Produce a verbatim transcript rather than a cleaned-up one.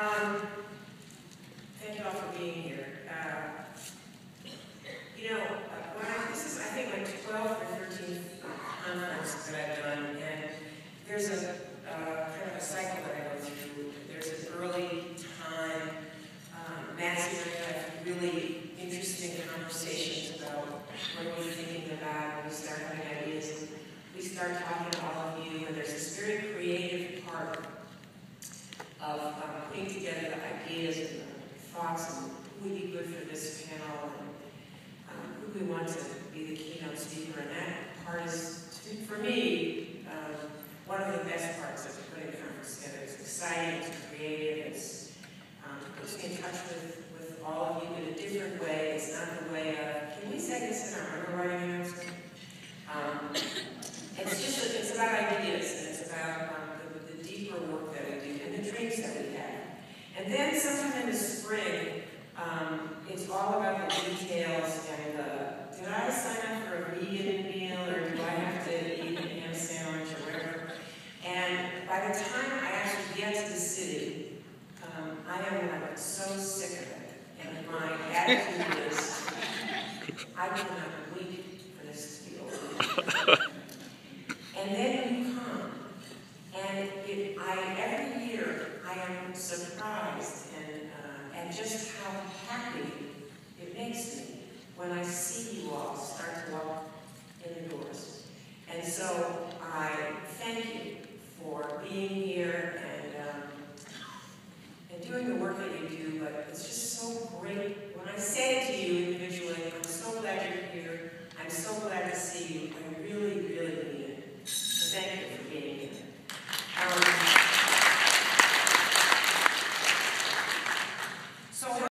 Um, thank you all for being here. Uh, you know, uh, when I, this is, I think, my twelfth or thirteenth conference that I've done, and there's a uh, kind of a cycle that I go through. There's an early time, um, massive, really interesting conversations about what we're thinking about, and we start having ideas, and we start talking to all of you, and there's this very creative part of um, putting together the ideas and the thoughts and who would be good for this panel and um, who we want to be the keynote speaker. And that part is, for me, um, one of the best parts of putting a conference together. It's exciting, it's creative, it's um, puts me in touch with, with all of you in a different way. It's not the way of, can we say this in our underwriting announcement? Um, it's just, a, it's about ideas, and it's about um, the, the deeper work that we do and the dreams that we have. And then sometime in the spring, um, it's all about the details and uh, did I sign up for a vegan meal or do I have to eat a ham sandwich or whatever? And by the time I actually get to the city, um, I am like so sick of it. And my attitude is, I cannot wait for this to be over. And then you come, and it, I, every year I am surprised and uh, at just how happy it makes me when I see you all start to walk in the doors. And so I thank you for being here and um, and doing the work that you do, but it's just so great. When I say it to you individually, I'm so glad you're here. I'm so glad